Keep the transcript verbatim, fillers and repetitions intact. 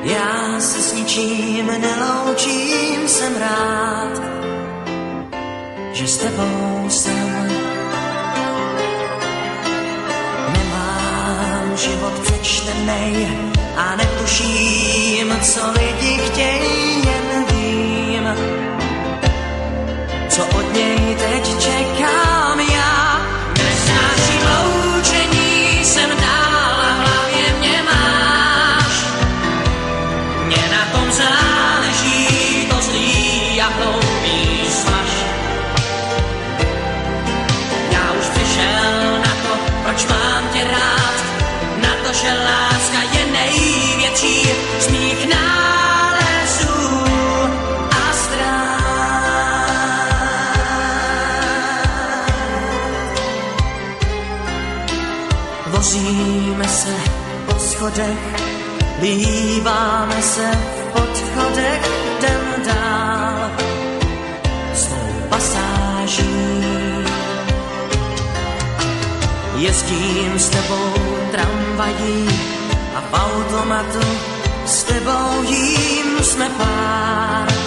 Já se s ničím neloučím, jsem rád, že s tebou jsem. Nemám život přečtenej a netuším, co lidi chtějí, jen vím, co od něj teď čekám já. Nesnáším loučení, jsem dál a v hlavě mě máš. Mně na tom záleží, to zlý a hloupý smaž. Já už přišel na to, proč mám tě rád, na to, že láska je největší z mých nálezů a ztrát. Vozíme se po schodech, líbáme se v podchodech, jdem dál svou pasáží. Jezdím s tebou tramvají a v automatu s tebou jím jsme pár.